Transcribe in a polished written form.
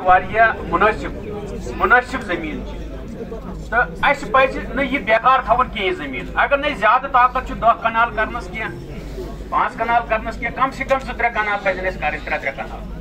मुनासिब जमीन तो अस पज यह बेकार थवन कह जमीन अगर न ज्यादा ताकत 10 कनाल करनस कह 5 कनाल करनस कह कम से कम 2-3 कनाल पजन कर 3-3 कनाल